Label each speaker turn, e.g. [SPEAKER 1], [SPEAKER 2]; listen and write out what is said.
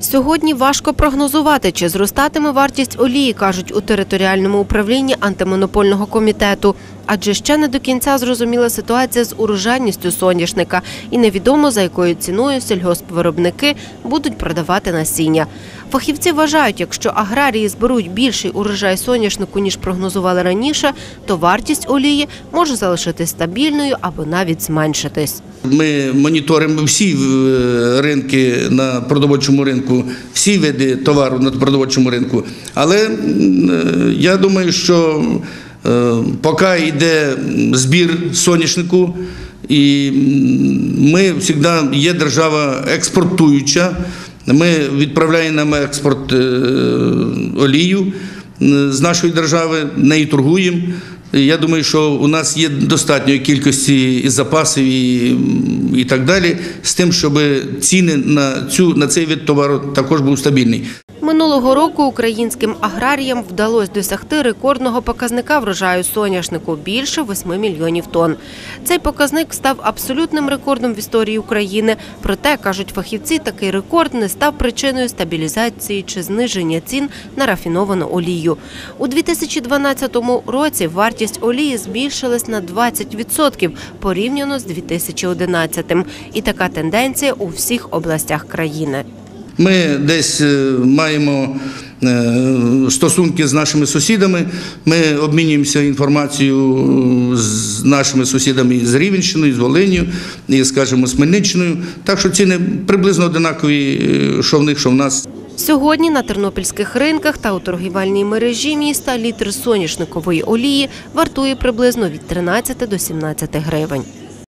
[SPEAKER 1] Сьогодні важко прогнозувати, чи зростатиме вартість олії, кажуть у територіальному управлінні антимонопольного комітету. Адже ще не до кінця зрозуміла ситуація з урожайністю соняшника і невідомо, за якою ціною сільгоспвиробники будуть продавати насіння. Фахівці вважають, якщо аграрії зберуть більший урожай соняшнику, ніж прогнозували раніше, то вартість олії може залишитись стабільною або навіть зменшитись.
[SPEAKER 2] Ми моніторимо всі ринки на продовольчому ринку, всі види товару на продовольчому ринку. Але я думаю, що поки йде збір соняшнику, і ми завжди є держава експортуюча, ми відправляємо на експорт олію з нашої держави, нею торгуємо. Я думаю, що у нас є достатньої кількості і запасів, і так далі, з тим, щоб ціни на цей вид товару також був стабільний.
[SPEAKER 1] Минулого року українським аграріям вдалося досягти рекордного показника врожаю соняшнику – більше 8 мільйонів тонн. Цей показник став абсолютним рекордом в історії України. Проте, кажуть фахівці, такий рекорд не став причиною стабілізації чи зниження цін на рафіновану олію. У 2012 році вартість олії збільшилась на 20% порівняно з 2011-м. І така тенденція у всіх областях країни.
[SPEAKER 2] Ми десь маємо стосунки з нашими сусідами, ми обмінюємося інформацією з нашими сусідами з Рівненщиною, з Волинню, і, скажімо, з Хмельниччиною. Так що ціни приблизно однакові, що в них, що в нас.
[SPEAKER 1] Сьогодні на тернопільських ринках та у торгівельній мережі міста літр соняшникової олії вартує приблизно від 13 до 17 гривень.